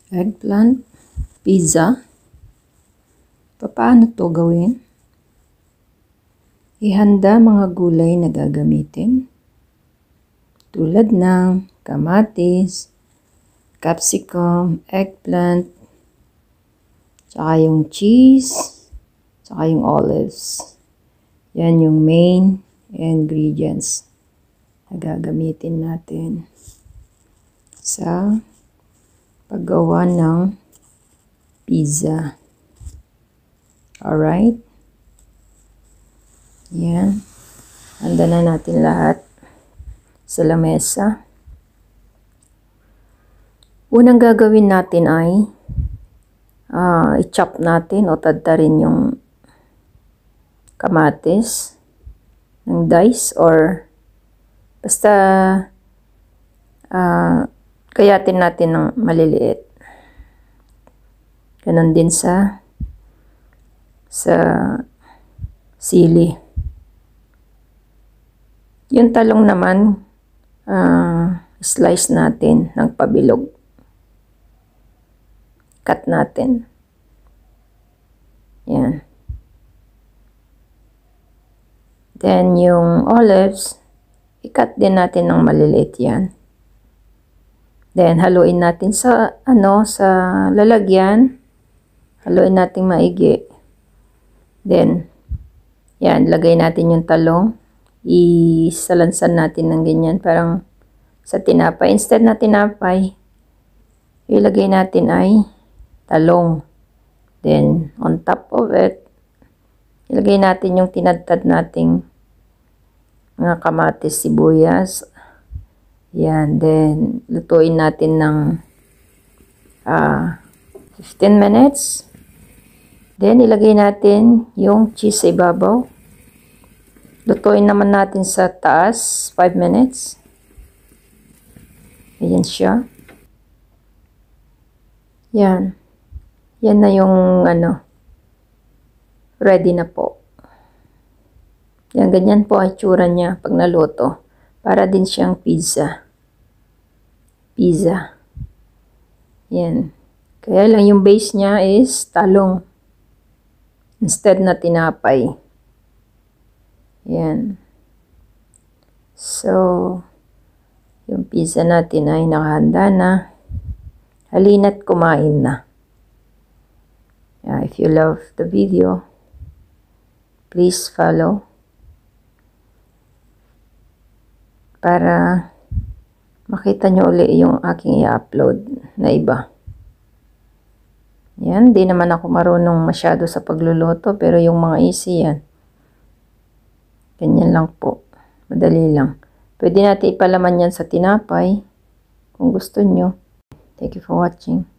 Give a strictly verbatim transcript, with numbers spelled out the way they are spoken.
Eggplant pizza. Paano to gawin? Ihanda mga gulay na gagamitin tulad ng kamatis, capsicum, eggplant, tsaka yung cheese, tsaka yung olives. Yan yung main ingredients na gagamitin natin sa paggawa ng pizza. Alright? Yan. Handa na natin lahat sa lamesa. Unang gagawin natin ay uh, i-chop natin o tadtarin yung kamatis ng dice or basta uh, kayatin natin ng maliliit. Ganon din sa sa sili. Yung talong naman, uh, slice natin ng pabilog. Cut natin. Yan. Then, yung olives, i-cut din natin ng maliliit yan. Then, haluin natin sa, ano, sa lalagyan. Haluin natin maigi. Then, yan, lagay natin yung talong. Isalansan natin ng ganyan, parang sa tinapay. Instead na tinapay, ilagay natin ay talong. Then, on top of it, ilagay natin yung tinadtad nating mga kamatis, sibuyas. Yan, then, lutuin natin ng uh, fifteen minutes. Then, ilagay natin yung cheese sa ibabaw. Lutuin naman natin sa taas, five minutes. Ayan siya. Yan. Yan na yung, ano, ready na po. Yan, ganyan po ang itsura niya pag naluto. Para din siyang pizza. Pizza. Yan. Kaya lang yung base niya is talong. Instead na tinapay. Yan. So, yung pizza natin ay nakahanda na. Halina't kumain na. Yeah, if you love the video, please follow. Para makita nyo uli yung aking i-upload na iba. Yan, di naman ako marunong masyado sa pagluluto, pero yung mga easy yan. Ganyan lang po. Madali lang. Pwede natin ipalaman yan sa tinapay kung gusto nyo. Thank you for watching.